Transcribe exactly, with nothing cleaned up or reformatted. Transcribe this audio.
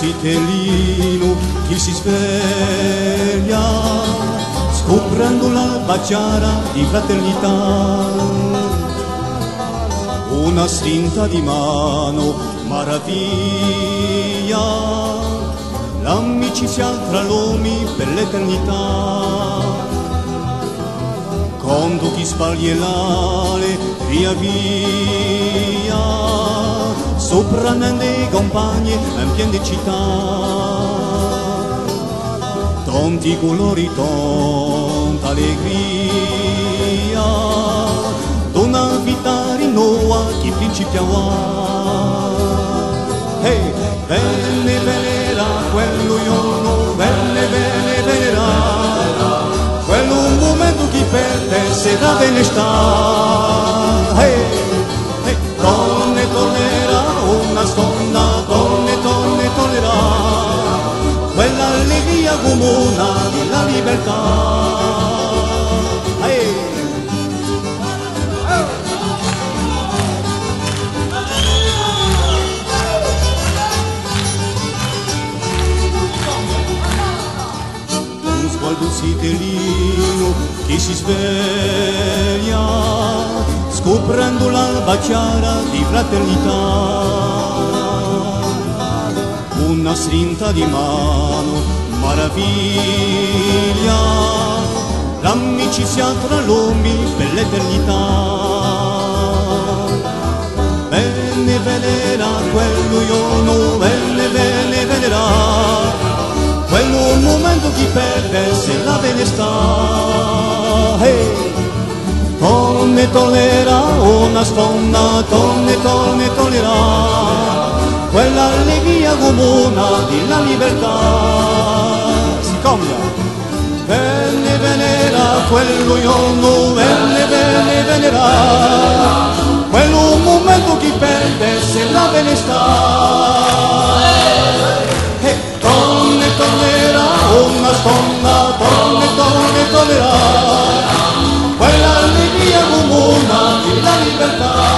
cittadino che si sveglia scoprendo l'alba chiara di fraternità, una strinta di mano meraviglia, l'amicizia tra l'uomo per l'eternità. Quando chi sbaglierà via via, sopra nelle campagne in piena città, tanti colori, tanta allegria, dona vita rinnoa chi principiava. Hey, bene venera quello giorno, bene bene venera, quello un momento chi perde se da bene sta. Hey, hey, donne tornerà una sponda, donne torne tornerà, quella allegria comuna della libertà. Hey. Un sguardo cittadino che si sveglia scoprendo l'alba chiara di fraternità, una strinta di mano meraviglia, l'amicizia tra l'uomo per l'eternità. Bene venera quello giorno, bene bene venera, quello un momento chi perde se la bene sta. Hey. Torne tollera una sponda, torne torne tollerà, quella allegria comuna della libertà. Si cambia. Bene venera quello giorno, bene bene venera, quello un momento chi perde se la bene sta. Hey, torne tornerà una sponda, torne torne tollerà, quella allegria comuna della libertà.